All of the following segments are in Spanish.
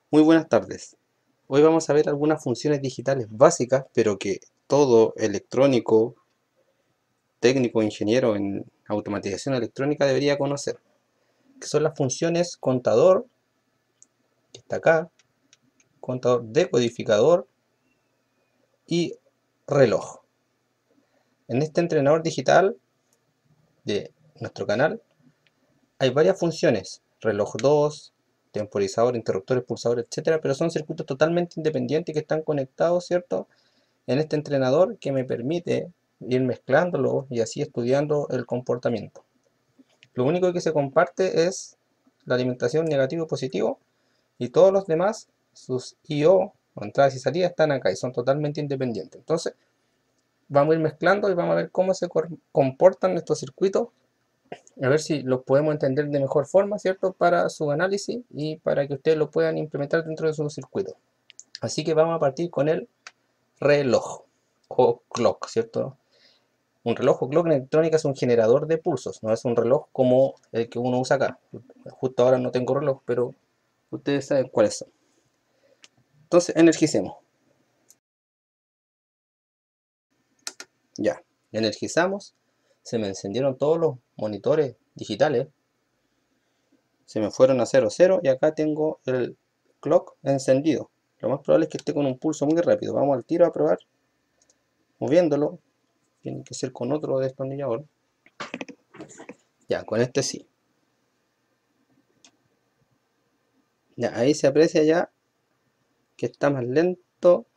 Muy buenas tardes. Hoy vamos a ver algunas funciones digitales básicas, pero que todo electrónico, técnico, ingeniero en automatización electrónica debería conocer, que son las funciones contador, que está acá, contador decodificador y reloj. En este entrenador digital de nuestro canal hay varias funciones, reloj 2, temporizador, interruptores, pulsadores, etcétera, pero son circuitos totalmente independientes que están conectados, ¿cierto?, en este entrenador que me permite ir mezclándolo y así estudiando el comportamiento. Lo único que se comparte es la alimentación negativo y positivo, y todos los demás, sus I/O o entradas y salidas, están acá y son totalmente independientes. Entonces vamos a ir mezclando y vamos a ver cómo se comportan estos circuitos, a ver si los podemos entender de mejor forma, ¿cierto?, para su análisis y para que ustedes lo puedan implementar dentro de su circuito. Así que vamos a partir con el reloj o clock, ¿cierto? Un reloj o clock en electrónica es un generador de pulsos, no es un reloj como el que uno usa acá. Justo ahora no tengo reloj, pero ustedes saben cuáles son. Entonces, energicemos. Ya, energizamos. Se me encendieron todos los monitores digitales. Se me fueron a 00 y acá tengo el clock encendido. Lo más probable es que esté con un pulso muy rápido. Vamos al tiro a probar, moviéndolo. Tiene que ser con otro destornillador. Ya, con este sí. Ya, ahí se aprecia ya que está más lento.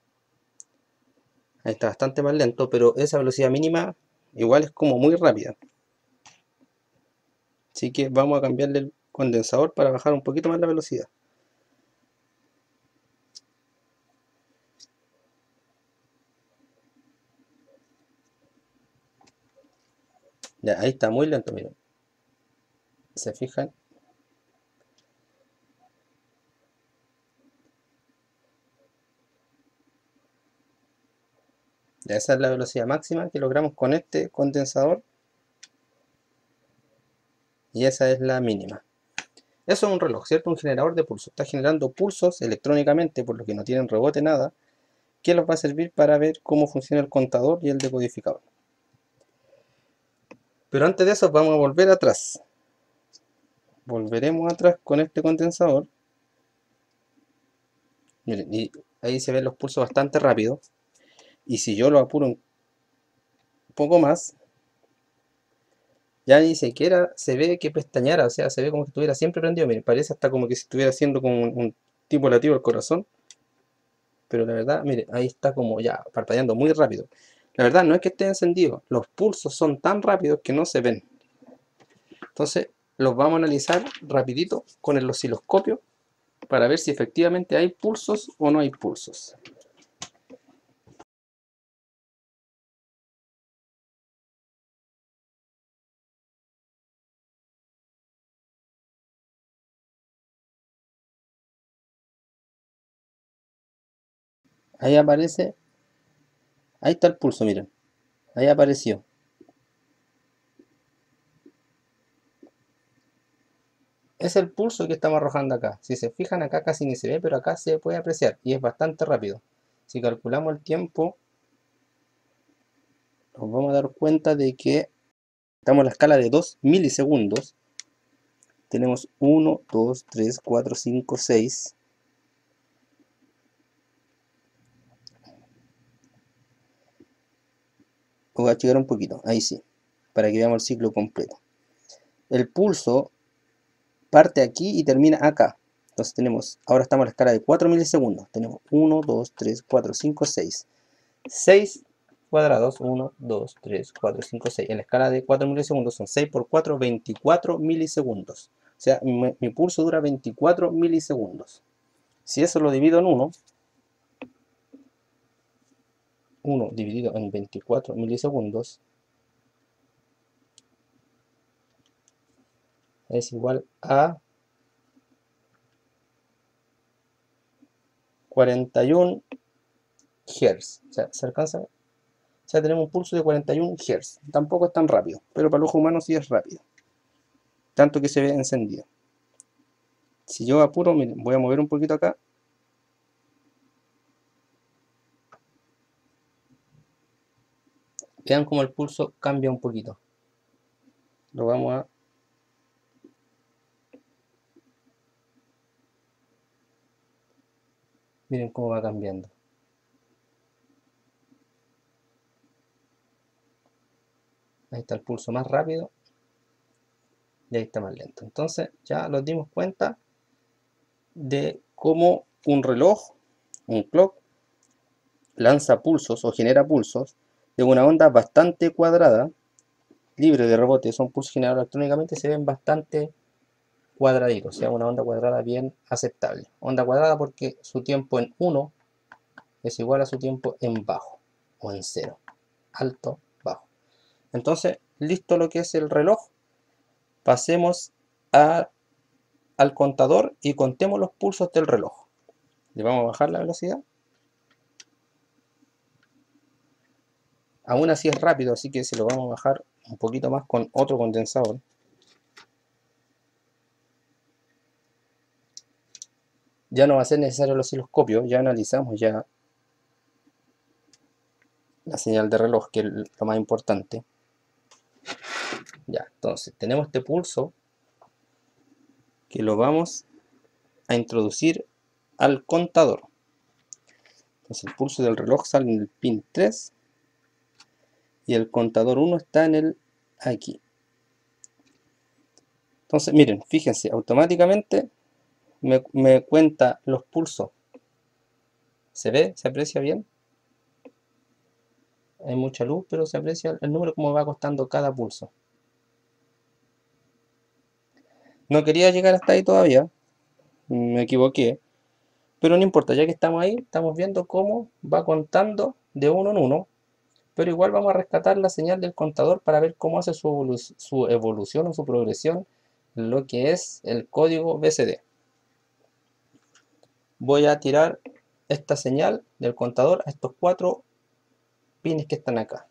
Ahí está bastante más lento, pero esa velocidad mínima igual es como muy rápida. Así que vamos a cambiarle el condensador para bajar un poquito más la velocidad. Ya, ahí está muy lento, miren. ¿Se fijan? Ya, esa es la velocidad máxima que logramos con este condensador y esa es la mínima. Eso es un reloj, ¿cierto? Un generador de pulsos. Está generando pulsos electrónicamente, por lo que no tienen rebote, nada, que nos va a servir para ver cómo funciona el contador y el decodificador. Pero antes de eso vamos a volver atrás. Volveremos atrás con este condensador. Miren, y ahí se ven los pulsos bastante rápido. Y si yo lo apuro un poco más, ya ni siquiera se ve que pestañara, o sea, se ve como que estuviera siempre prendido. Miren, parece hasta como que si estuviera haciendo como un tipo latido al corazón. Pero la verdad, miren, ahí está como ya parpadeando muy rápido. La verdad no es que esté encendido, los pulsos son tan rápidos que no se ven. Entonces los vamos a analizar rapidito con el osciloscopio para ver si efectivamente hay pulsos o no hay pulsos. Ahí aparece, ahí está el pulso, miren, ahí apareció. Es el pulso que estamos arrojando acá. Si se fijan acá casi ni se ve, pero acá se puede apreciar y es bastante rápido. Si calculamos el tiempo, nos vamos a dar cuenta de que estamos en la escala de 2 milisegundos. Tenemos 1, 2, 3, 4, 5, 6. Voy a achicar un poquito, ahí sí, para que veamos el ciclo completo. El pulso parte aquí y termina acá. Entonces tenemos, ahora estamos en la escala de 4 milisegundos. Tenemos 1, 2, 3, 4, 5, 6. 6 cuadrados, 1, 2, 3, 4, 5, 6. En la escala de 4 milisegundos son 6 por 4, 24 milisegundos. O sea, mi pulso dura 24 milisegundos. Si eso lo divido en 1 dividido en 24 milisegundos es igual a 41 Hz. O sea, ¿se alcanza? O sea, tenemos un pulso de 41 Hz. Tampoco es tan rápido, pero para el ojo humano sí es rápido. Tanto que se ve encendido. Si yo apuro, miren, voy a mover un poquito acá. Vean como el pulso cambia un poquito. Lo vamos a... Miren cómo va cambiando. Ahí está el pulso más rápido y ahí está más lento. Entonces ya nos dimos cuenta de cómo un reloj, un clock, lanza pulsos o genera pulsos de una onda bastante cuadrada, libre de rebote. Son pulsos generados electrónicamente, se ven bastante cuadraditos, o sea, una onda cuadrada bien aceptable. Onda cuadrada porque su tiempo en 1 es igual a su tiempo en bajo o en 0, alto, bajo. Entonces, listo lo que es el reloj, pasemos al contador y contemos los pulsos del reloj. Le vamos a bajar la velocidad. Aún así es rápido, así que se lo vamos a bajar un poquito más con otro condensador. Ya no va a ser necesario el osciloscopio, ya analizamos ya la señal de reloj, que es lo más importante. Ya, entonces tenemos este pulso que lo vamos a introducir al contador. Entonces el pulso del reloj sale en el pin 3 y el contador 1 está en el aquí. Entonces miren, fíjense, automáticamente me cuenta los pulsos. ¿Se ve? ¿Se aprecia bien? Hay mucha luz, pero se aprecia el número como va costando cada pulso. No quería llegar hasta ahí todavía, me equivoqué, pero no importa, ya que estamos ahí, estamos viendo cómo va contando de uno en uno, pero igual vamos a rescatar la señal del contador para ver cómo hace su evolución o su progresión en lo que es el código BCD. Voy a tirar esta señal del contador a estos 4 pines que están acá.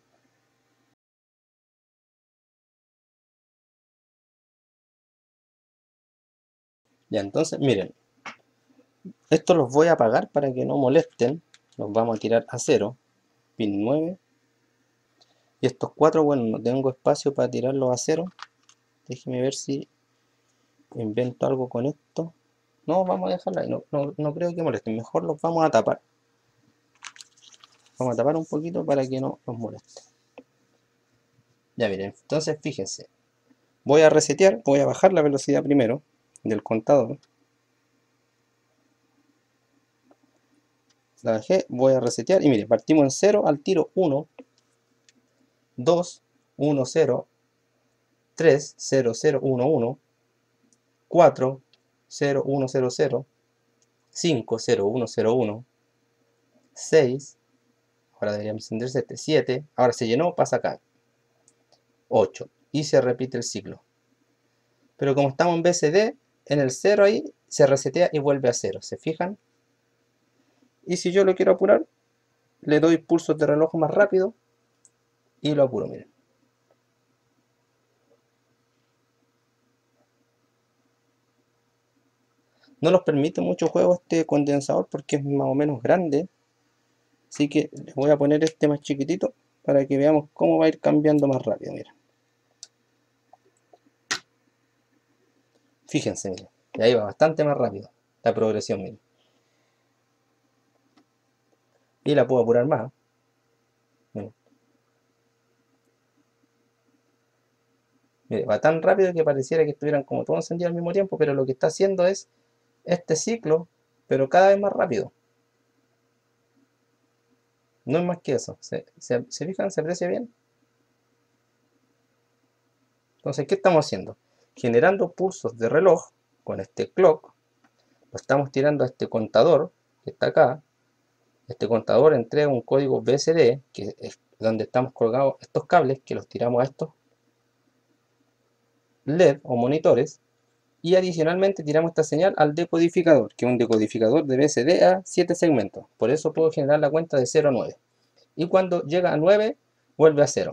Ya, entonces, miren, estos los voy a apagar para que no molesten. Los vamos a tirar a 0, pin 9. Y estos 4, bueno, no tengo espacio para tirarlos a 0. Déjeme ver si invento algo con esto. No, vamos a dejarla ahí, no creo que molesten. Mejor los vamos a tapar. Vamos a tapar un poquito para que no nos moleste. Ya miren, entonces fíjense. Voy a resetear, voy a bajar la velocidad primero del contador. La bajé, voy a resetear y mire, partimos en 0 al tiro 1, 2, 1, 0, 3, 0, 0, 1, 1, 4, 0, 1, 0, 0, 5, 0, 1, 0, 1, 6, ahora deberíamos encender 7, 7, ahora se llenó, pasa acá, 8, y se repite el ciclo. Pero como estamos en BCD, en el 0 ahí, se resetea y vuelve a 0, ¿se fijan? Y si yo lo quiero apurar, le doy pulsos de reloj más rápido y lo apuro, miren. No nos permite mucho juego este condensador porque es más o menos grande. Así que le voy a poner este más chiquitito para que veamos cómo va a ir cambiando más rápido. Mira. Fíjense, miren. Y ahí va bastante más rápido la progresión, miren. Y la puedo apurar más. Miren. Mire, va tan rápido que pareciera que estuvieran como todos encendidos al mismo tiempo, pero lo que está haciendo es este ciclo, pero cada vez más rápido. No es más que eso. ¿Se fijan? ¿Se aprecia bien? Entonces, ¿qué estamos haciendo? Generando pulsos de reloj con este clock. Lo estamos tirando a este contador que está acá. Este contador entrega un código BCD, que es donde estamos colgados estos cables, que los tiramos a estos LED o monitores. Y adicionalmente tiramos esta señal al decodificador, que es un decodificador de BCD a 7 segmentos. Por eso puedo generar la cuenta de 0 a 9. Y cuando llega a 9, vuelve a 0.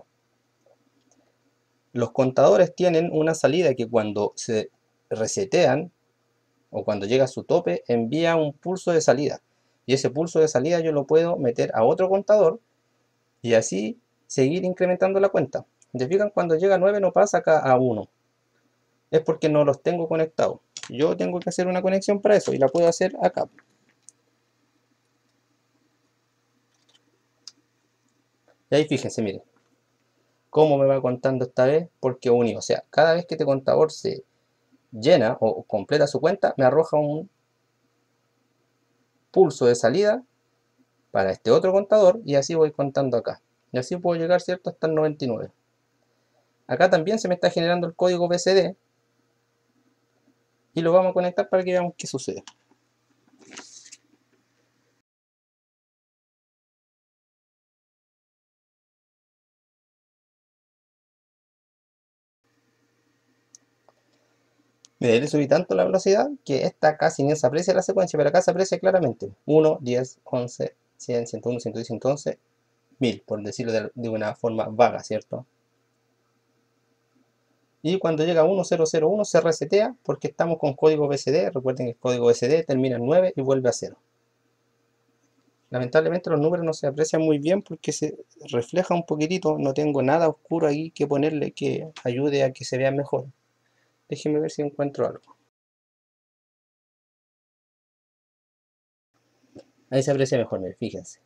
Los contadores tienen una salida que cuando se resetean o cuando llega a su tope, envía un pulso de salida. Y ese pulso de salida yo lo puedo meter a otro contador y así seguir incrementando la cuenta. ¿Se fijan? Cuando llega a 9 no pasa acá a 1. Es porque no los tengo conectados. Yo tengo que hacer una conexión para eso y la puedo hacer acá. Y ahí fíjense, miren, cómo me va contando esta vez, porque unido. O sea, cada vez que este contador se llena o completa su cuenta, me arroja un pulso de salida para este otro contador y así voy contando acá. Y así puedo llegar, ¿cierto?, hasta el 99. Acá también se me está generando el código BCD y lo vamos a conectar para que veamos qué sucede. Mira, le subí tanto la velocidad que esta casi ni se aprecia la secuencia, pero acá se aprecia claramente. 1, 10, 11, 100, 101, 110, 111, 1000, por decirlo de una forma vaga, ¿cierto? Y cuando llega a 1001 se resetea porque estamos con código BCD. Recuerden que el código BCD termina en 9 y vuelve a 0. Lamentablemente los números no se aprecian muy bien porque se refleja un poquitito. No tengo nada oscuro ahí que ponerle que ayude a que se vea mejor. Déjenme ver si encuentro algo. Ahí se aprecia mejor, fíjense.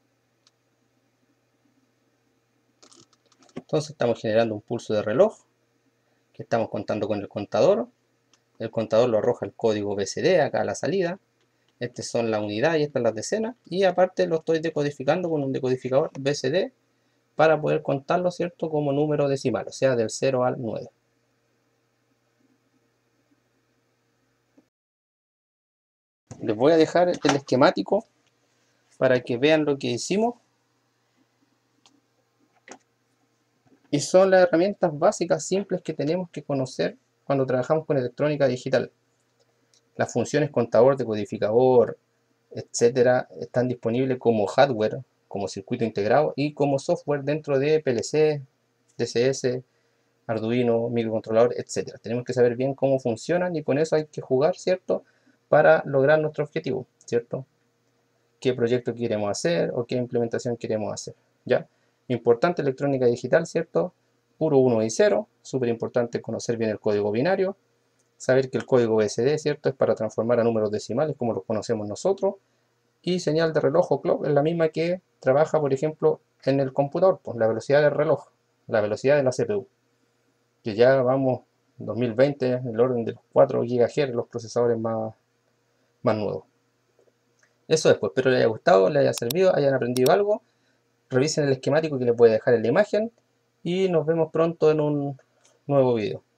Entonces estamos generando un pulso de reloj que estamos contando con el contador. El contador lo arroja el código BCD acá a la salida. Estas son las unidades y estas las decenas. Y aparte lo estoy decodificando con un decodificador BCD para poder contarlo, ¿cierto?, como número decimal, o sea, del 0 al 9. Les voy a dejar el esquemático para que vean lo que hicimos. Y son las herramientas básicas simples que tenemos que conocer cuando trabajamos con electrónica digital. Las funciones contador, decodificador, etcétera, están disponibles como hardware, como circuito integrado y como software dentro de PLC, DCS, Arduino, microcontrolador, etcétera. Tenemos que saber bien cómo funcionan y con eso hay que jugar, ¿cierto?, para lograr nuestro objetivo, ¿cierto? Qué proyecto queremos hacer o qué implementación queremos hacer, ¿ya? Importante electrónica digital, ¿cierto? Puro 1 y 0, súper importante conocer bien el código binario, saber que el código BSD, ¿cierto?, es para transformar a números decimales como los conocemos nosotros, y señal de reloj o clock es la misma que trabaja, por ejemplo, en el computador, pues la velocidad del reloj, la velocidad de la CPU, que ya vamos 2020 en el orden de los 4 GHz, los procesadores más nuevos. Eso es, pues espero les haya gustado, les haya servido, hayan aprendido algo. Revisen el esquemático que les voy a dejar en la imagen y nos vemos pronto en un nuevo video.